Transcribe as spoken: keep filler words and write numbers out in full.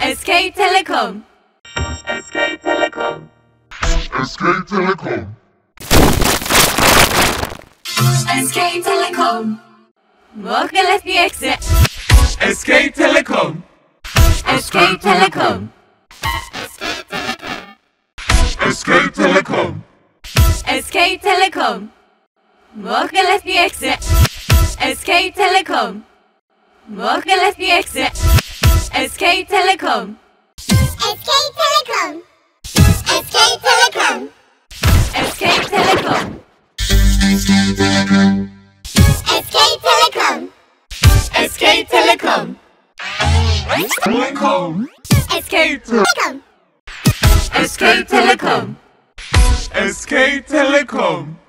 S K Telecom. S K Telecom. S K Telecom. S K Telecom. Morgen lepiej jak chcę. S K Telecom. S K Telecom. S K Telecom. S K Telecom. Morgen lepiej jak chcę. S K Telecom. Morgen lepiej jak chcę. S K Telecom. S K Telecom. S K Telecom. S K Telecom. S K Telecom. S K Telecom. Telecom. S K Telecom. S K Telecom. S K Telecom.